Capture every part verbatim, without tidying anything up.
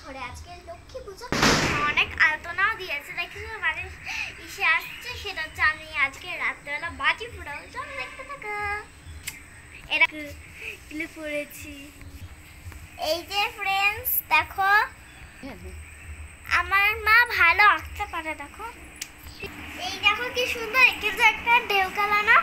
ঘরে আজকে লক্ষ্মী পুজো, অনেক আলপনাও দিয়েছে। দেখেছো বাড়ির ইসে আসছে, সেটা হচ্ছে আমি আজকে রাত্রেবেলা বাজি ফুটাবো। চলো দেখতে থাকো। এটা ক্লিপ পড়েছি। এই যে ফ্রেন্ডস দেখো, আমার মা ভালো আঁকতে পারে। দেখো এই দেখো কি সুন্দর এঁকেছে একটা ঢেউ খেলানো।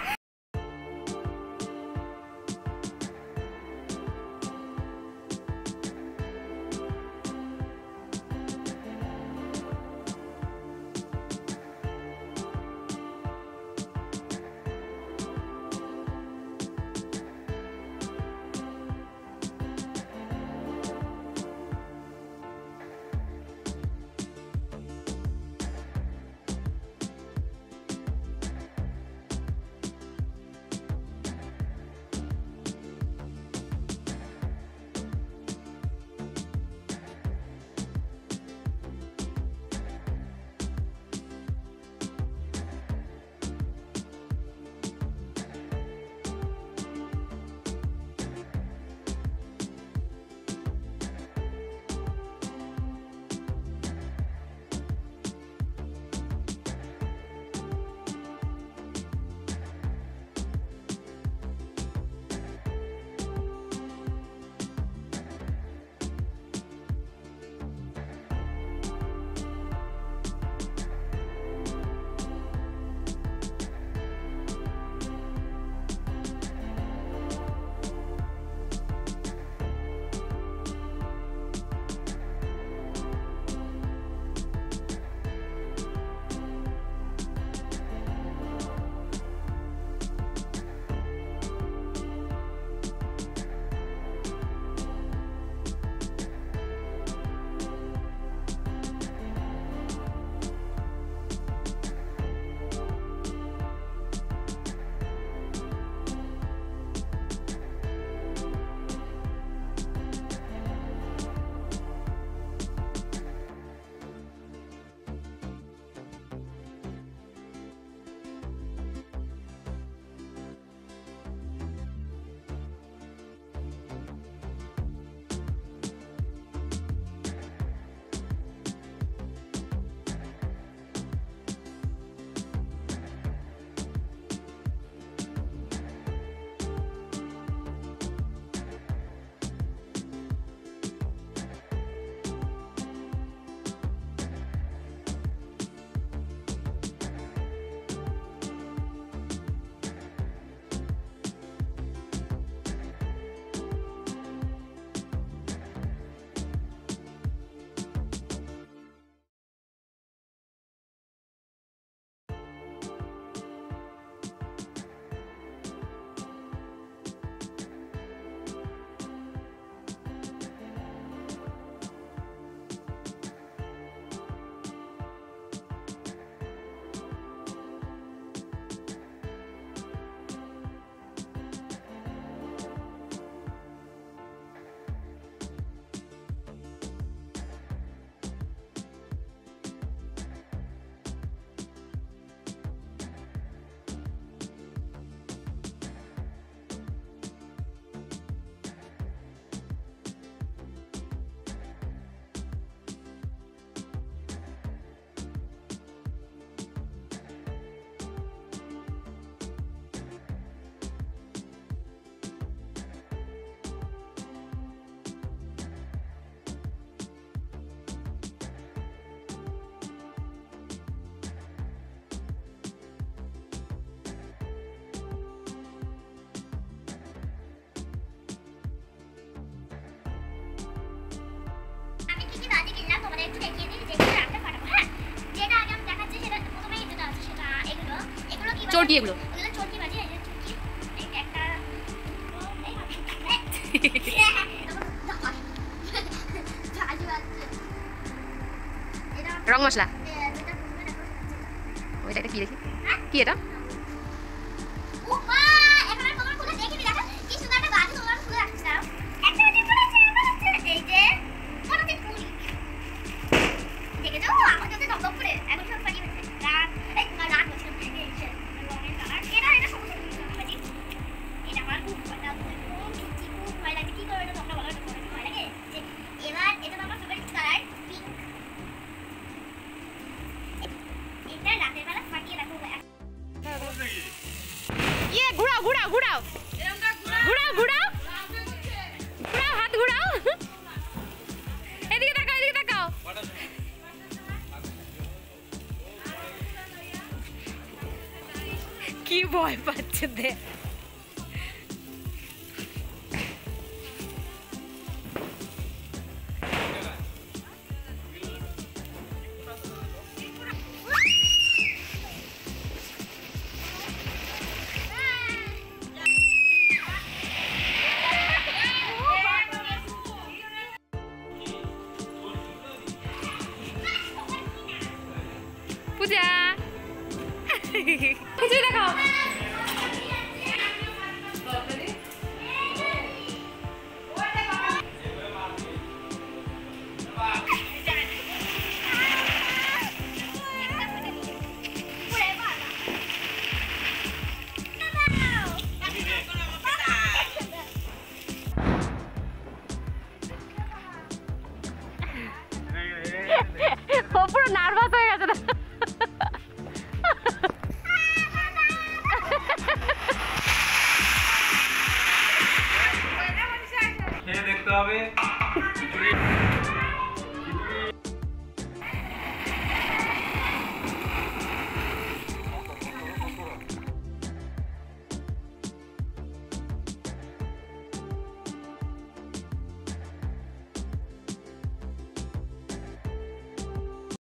চটি এগুলো চটি বাজি একটা রং মশলা ওইটা কি দেখি কি এটা এবার এটা আমার ফেভারিট কালার। ভয় পাচ্ছে দে পূজা কিছু দেখাও ও পুরো নার্ভাস হয়ে গেছে দেখতে হবে